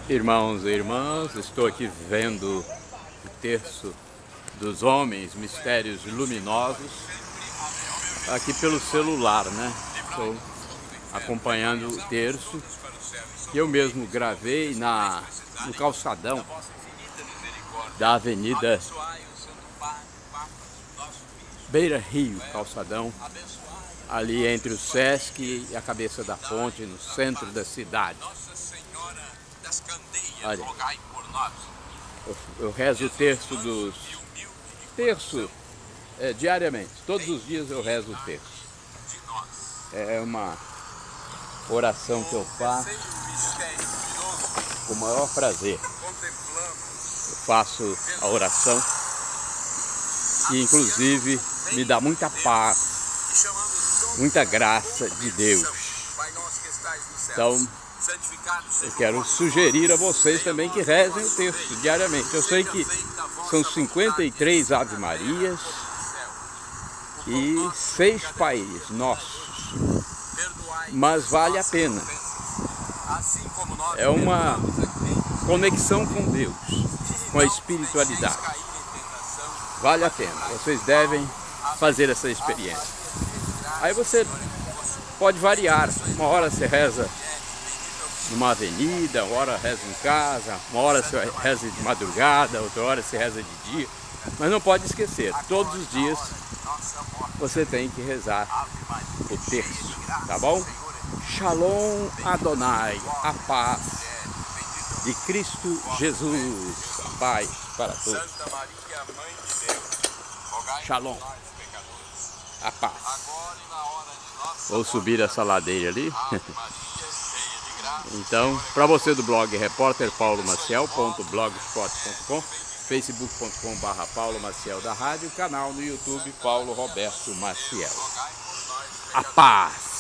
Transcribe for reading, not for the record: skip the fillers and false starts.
Irmãos e irmãs, estou aqui vendo o terço dos homens, mistérios luminosos, aqui pelo celular, né? Estou acompanhando o terço que eu mesmo gravei no calçadão da Avenida Beira Rio, calçadão, ali entre o Sesc e a Cabeça da Ponte, no centro da cidade. Olha, eu rezo o terço diariamente, todos os dias eu rezo o terço. É uma oração que eu faço com o maior prazer. Eu faço a oração que inclusive me dá muita paz, muita graça de Deus. Então, eu quero sugerir a vocês também que rezem o terço diariamente. Eu sei que são 53 Ave Marias e 6 Pais Nossos, mas vale a pena. É uma conexão com Deus, com a espiritualidade. Vale a pena, vocês devem fazer essa experiência. Aí você pode variar, uma hora você reza numa avenida, uma hora reza em casa, uma hora você reza de madrugada, outra hora você reza de dia. Mas não pode esquecer, todos os dias você tem que rezar o terço, tá bom? Shalom Adonai, a paz de Cristo Jesus, a paz para todos. Shalom, a paz. Vou subir essa ladeira ali. Então, para você do blog repórterpaulomaciel.blogspot.com, facebook.com/Paulo Maciel da rádio, canal no YouTube Paulo Roberto Maciel. A paz!